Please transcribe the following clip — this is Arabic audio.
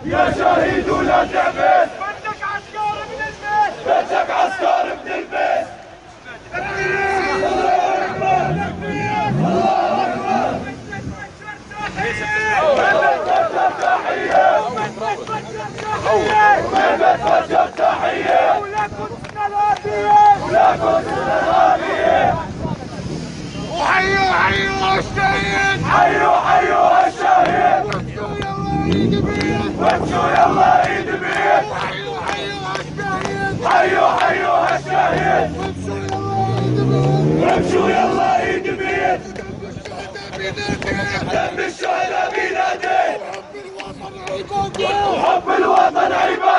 يا شهيد ولا تعبس، بدك عسكر من البيت، بدك عسكر من البيت. وحيوا حيوا الشهيد، حيوا حيوا الشهيد، وامشوا يلا عيد بيت، وامشوا يلا عيد بيت. حيوا حيوا الشهيد، حيوا حيوا الشهيد، وامشوا يلا عيد بيت. وامشوا يلا عيد بيت. دم الشهداء بينادي، حب الوطن عبادة، وحب الوطن عبادة.